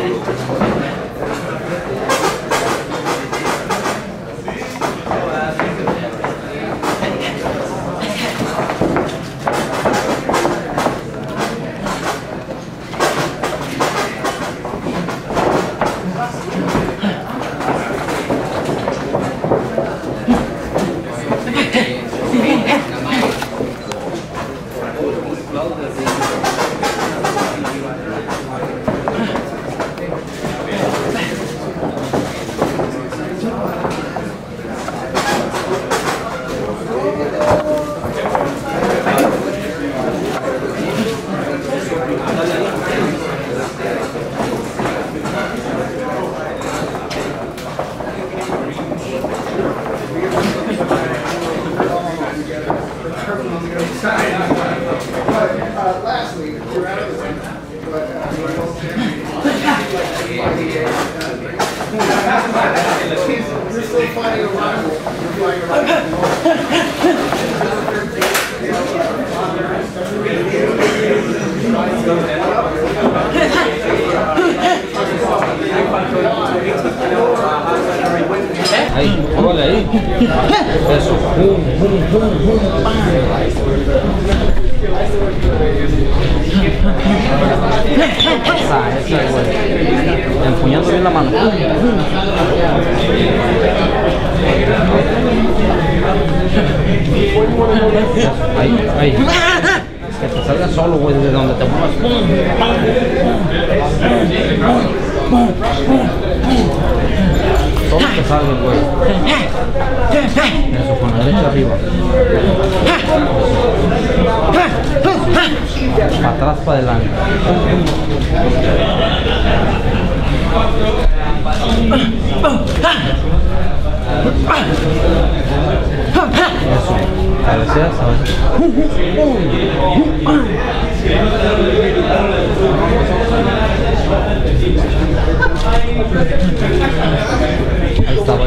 Ahí, órale ahí. Eso. Esa, güey. Empuñando bien la mano. Ahí. Que te salga solo, güey, desde donde te muevas. Todo que salga, güey. Eso, con la derecha arriba. Para atrás, para adelante. Eso. Cabeceas, ahí estaba.